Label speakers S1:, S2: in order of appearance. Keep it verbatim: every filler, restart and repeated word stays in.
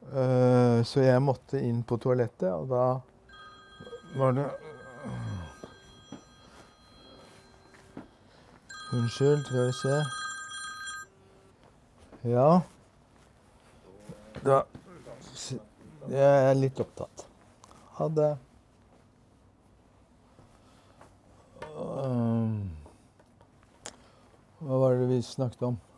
S1: Uh, så jeg måtte inn på toalettet, og da var det... Unnskyld, skal vi se. Ja. Da... Jeg er litt opptatt. Hadde... Um, hva var det vi snakket om?